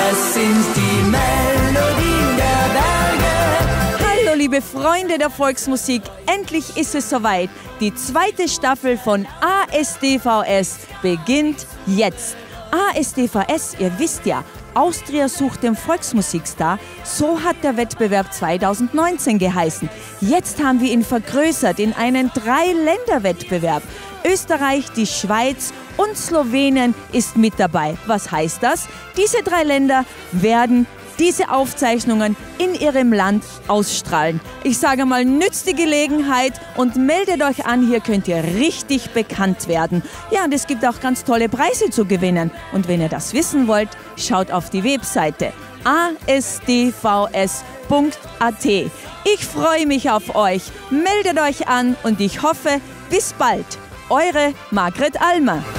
Das sind die Melodien der Berge. Hallo liebe Freunde der Volksmusik, endlich ist es soweit. Die zweite Staffel von ASDVS beginnt jetzt. ASDVS, ihr wisst ja, Austria sucht den Volksmusikstar, so hat der Wettbewerb 2019 geheißen. Jetzt haben wir ihn vergrößert in einen 3-Länder-Wettbewerb. Österreich, die Schweiz und Slowenien ist mit dabei. Was heißt das? Diese 3 Länder werden diese Aufzeichnungen in ihrem Land ausstrahlen. Ich sage mal, nützt die Gelegenheit und meldet euch an, hier könnt ihr richtig bekannt werden. Ja, und es gibt auch ganz tolle Preise zu gewinnen. Und wenn ihr das wissen wollt, schaut auf die Webseite asdvs.at. Ich freue mich auf euch. Meldet euch an und ich hoffe, bis bald. Eure Margret Almer.